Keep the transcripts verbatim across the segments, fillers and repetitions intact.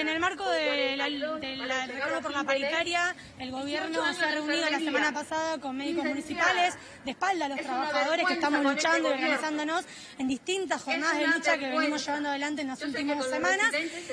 En el marco de la, de la reclamo por la paritaria, el gobierno se ha reunido la semana pasada con médicos municipales, de espalda a los trabajadores que estamos luchando y organizándonos en distintas jornadas de lucha que venimos llevando adelante en las últimas semanas,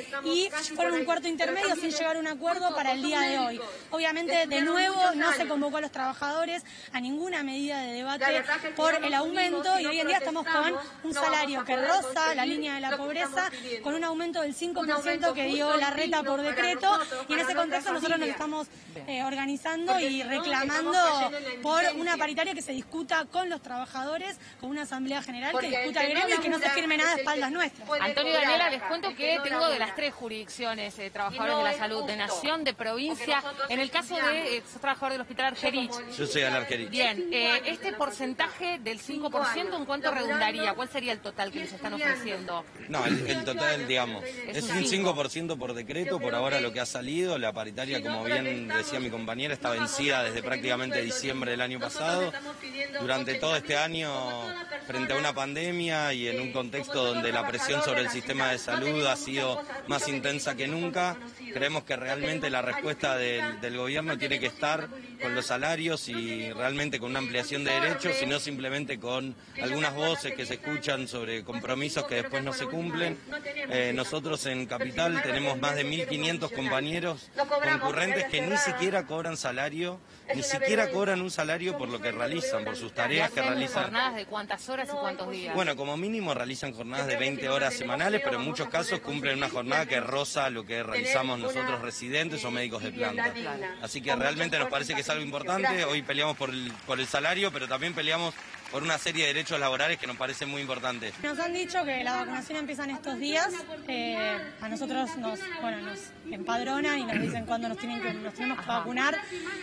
y fueron un cuarto intermedio sin llegar a un acuerdo para el día de hoy. Obviamente, de nuevo, no se convocó a los trabajadores a ninguna medida de debate por el aumento, y hoy en día estamos con un salario que roza la línea de la pobreza, con un aumento del cinco por ciento que dio Larreta por decreto, y en ese contexto nosotros nos estamos eh, organizando y reclamando por una paritaria que se discuta con los trabajadores, con una asamblea general que discuta el gremio y que no se firme nada a espaldas nuestras. Antonio y Daniela, les cuento que tengo de las tres jurisdicciones eh, trabajadores de la salud, de nación, de provincia. En el caso de eh, sos trabajador del Hospital Argerich. Yo soy al Argerich. Bien, eh, este porcentaje del cinco por ciento, ¿en cuánto redundaría? ¿Cuál sería el total que les están ofreciendo? No, el, el total, digamos, es un cinco por ciento por decreto, por ahora lo que ha salido. La paritaria, como bien decía mi compañera, está vencida desde prácticamente diciembre del año pasado. Durante todo este año, frente a una pandemia y en un contexto donde la presión sobre el sistema de salud ha sido más intensa que nunca, creemos que realmente la respuesta del, del gobierno tiene que estar con los salarios y realmente con una ampliación de derechos, y no simplemente con algunas voces que se escuchan sobre compromisos que después no se cumplen. Eh, nosotros en Capital tenemos más de mil quinientos compañeros concurrentes que ni siquiera cobran salario, ni siquiera cobran un salario por lo que realizan, por sus tareas que realizan. ¿Jornadas de cuántas horas y cuántos días? Bueno, como mínimo realizan jornadas de veinte horas semanales, pero en muchos casos cumplen una jornada que roza lo que realizamos nosotros residentes o médicos de planta. Así que realmente nos parece que es algo importante. Hoy peleamos por el, por el salario, pero también peleamos por una serie de derechos laborales que nos parecen muy importantes. Nos han dicho que la vacunación empieza en estos días. Eh, a nosotros nos, bueno, nos empadronan y nos dicen cuándo nos, tienen que, nos tenemos que vacunar.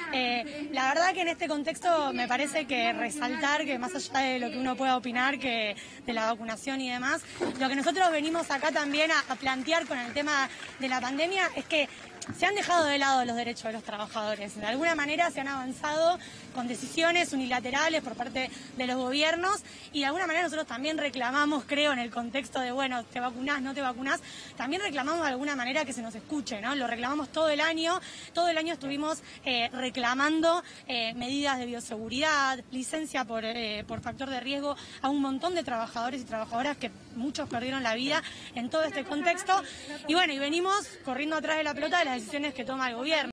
Eh, la verdad que en este contexto me parece que resaltar que más allá de lo que uno pueda opinar que de la vacunación y demás, lo que nosotros venimos acá también a, a plantear con el tema de la pandemia es que se han dejado de lado los derechos de los trabajadores. De alguna manera se han avanzado con decisiones unilaterales por parte de los gobiernos, y de alguna manera nosotros también reclamamos, creo, en el contexto de, bueno, te vacunás, no te vacunás, también reclamamos de alguna manera que se nos escuche, ¿no? Lo reclamamos todo el año, todo el año estuvimos eh, reclamando eh, medidas de bioseguridad, licencia por, eh, por factor de riesgo a un montón de trabajadores y trabajadoras que muchos perdieron la vida en todo este contexto, y bueno, y venimos corriendo atrás de la pelota de las decisiones que toma el gobierno.